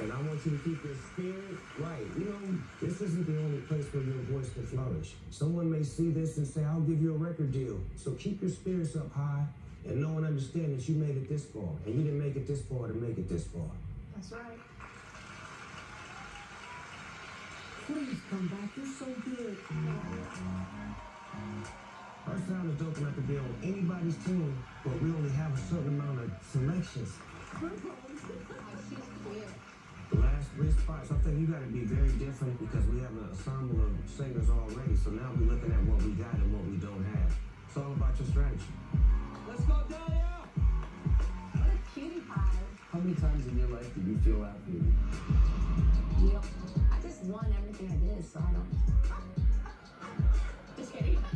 And I want you to keep your spirit right. You know, this isn't the only place where your voice can flourish. Someone may see this and say, I'll give you a record deal. So keep your spirits up high and know and understand that you made it this far. And you didn't make it this far to make it this far. That's right. Please come back. You're so good. Our sound is dope enough to be on anybody's team, but we only have a certain amount of selections. The last three spots, I think you got to be very different because we have an ensemble of singers already. So now we're looking at what we got and what we don't have. It's all about your strategy. Let's go, Dahlia! What a cutie pie. How many times in your life did you feel outdated? Yep. I just won everything I did, so I don't. Just kidding.